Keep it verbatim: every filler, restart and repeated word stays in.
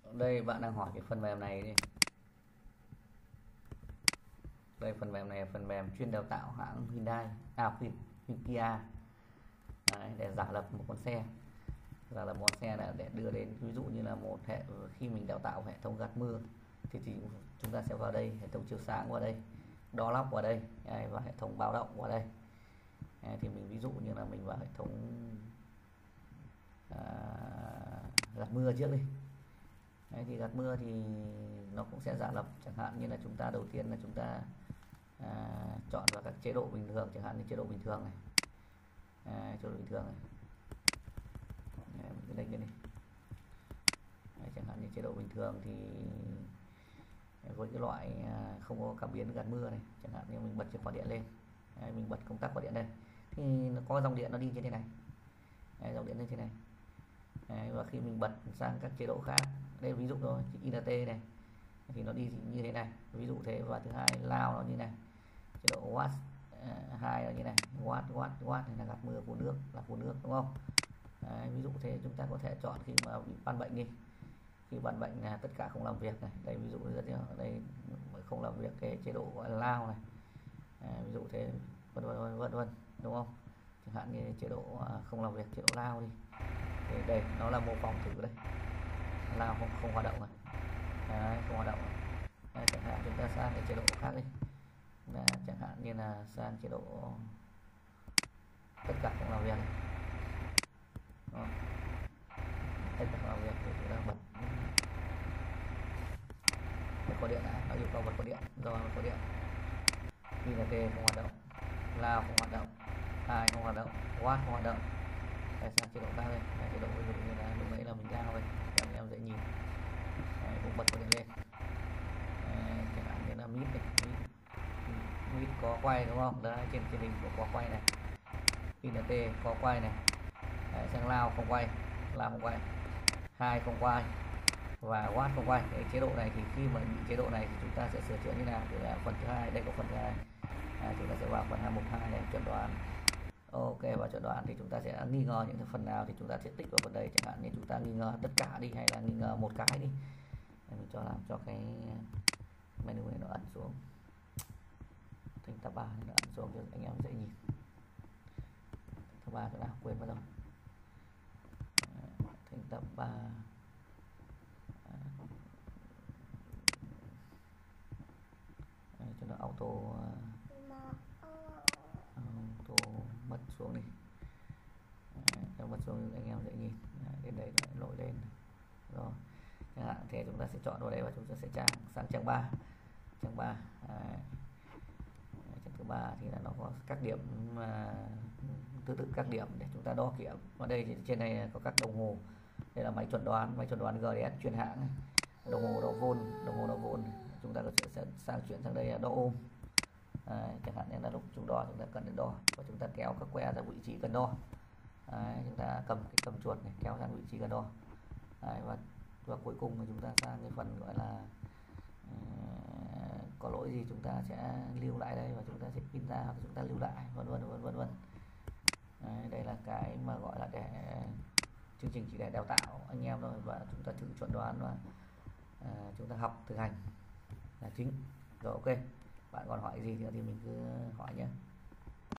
Đây bạn đang hỏi cái phần mềm này đi. Đây phần mềm này là phần mềm chuyên đào tạo hãng Hyundai, à Kia. Đấy, để giả lập một con xe, giả lập một con xe là để đưa đến, ví dụ như là một hệ, khi mình đào tạo hệ thống gạt mưa thì, thì chúng ta sẽ vào đây, hệ thống chiếu sáng vào đây, đo lóc vào đây, đấy, và hệ thống báo động vào đây. Đấy, thì mình ví dụ như là mình vào hệ thống à, gạt mưa trước đi. Đấy, thì gạt mưa thì nó cũng sẽ giả lập, chẳng hạn như là chúng ta đầu tiên là chúng ta à, chọn vào các chế độ bình thường, chẳng hạn như chế độ bình thường này, à, chế độ bình thường này. Đấy, mình đánh cái này. Đấy, chẳng hạn như chế độ bình thường thì với cái loại à, không có cảm biến gạt mưa này, chẳng hạn như mình bật chìa khóa điện lên. Đấy, mình bật công tắc khóa điện đây thì nó có dòng điện nó đi như thế này. Đấy, dòng điện như thế này. Đấy, và khi mình bật sang các chế độ khác, đây ví dụ thôi, i en tê này thì nó đi như thế này, ví dụ thế. Và thứ hai lao nó như này, chế độ watt uh, hai là như này, watt watt watt này là gạt mưa phun nước, là phun nước, đúng không? Đấy, ví dụ thế. Chúng ta có thể chọn khi mà bị ban bệnh đi, khi ban bệnh là tất cả không làm việc này, đây ví dụ như ở đây không làm việc cái chế độ gọi là lao này. Đấy, ví dụ thế, vân vân vân vân, đúng không? Chẳng hạn như chế độ không làm việc, chế độ lao đi. Thì đây nó là mô phỏng thử đây, lao không không hoạt động này. Đấy, không hoạt động này. Đấy, chẳng hạn chúng ta sang cái chế độ khác đi. Đấy, chẳng hạn như là sang chế độ tất cả không làm việc này. Đó. Tất cả không làm việc thì chúng ta bật bật có điện đã, nó yêu cầu bật có điện, rồi bật có điện. i en tê không hoạt động, lao không hoạt động, hai không hoạt động, watt không hoạt động. Đây, sang chế độ khác đây, đây, chế độ ví dụ như là lúc nãy là mình lao đây, cho anh em dễ nhìn. Đấy, cũng bật có điện lên. Đấy, chẳng hạn như là mít này, mít, mít có quay, đúng không? Đấy, trên trên hình của có quay này, i en tê có quay này. Đấy, sang lao không quay, lao không quay, hai không quay và watt không quay. Cái chế độ này thì khi mà bị chế độ này thì chúng ta sẽ sửa chữa như nào? Thì là phần thứ hai, đây có phần thứ hai. À, chúng ta sẽ vào phần hai mục hai này, chẩn đoán. Ok, và chẩn đoán thì chúng ta sẽ nghi ngờ những phần nào thì chúng ta sẽ tích vào phần đây, chẳng hạn như chúng ta nghi ngờ tất cả đi, hay là nghi ngờ một cái đi. Mình cho làm cho cái menu này nó ẩn xuống, thành tab ba nó ẩn xuống cho anh em dễ nhìn. Tab ba chỗ nào quên mất rồi, thành tab ba cho nó auto auto mất xuống đi. Nó mất xuống anh em dễ nhìn. Đến đây nó lội lên rồi. Chẳng hạn thế chúng ta sẽ chọn vào đây và chúng ta sẽ trang sang trang ba. Trang ba. Trang thứ ba thì là nó có các điểm mà tương tự các điểm để chúng ta đo kiểm. Ở đây thì trên này có các đồng hồ. Đây là máy chuẩn đoán, máy chuẩn đoán giê đê ét chuyên hãng này. Đồng hồ đo vôn, đồng hồ đo vôn. Chúng ta có sẽ sang chuyển sang đây là đo ôm. Đấy, chẳng hạn như là lúc chúng đo chúng ta cần đến đo và chúng ta kéo các que ra vị trí cần đo. Đấy, chúng ta cầm cái cầm chuột này kéo sang vị trí cần đo. Đấy, và và cuối cùng thì chúng ta sang cái phần gọi là uh, có lỗi gì chúng ta sẽ lưu lại đây và chúng ta sẽ pin ra và chúng ta lưu lại, vân vân vân vân vân. Đây là cái mà gọi là để chương trình chỉ để đào tạo anh em thôi, và chúng ta thử chuẩn đoán và uh, chúng ta học thực hành là chính. Rồi, ok, bạn còn hỏi gì nữa thì mình cứ hỏi nhé.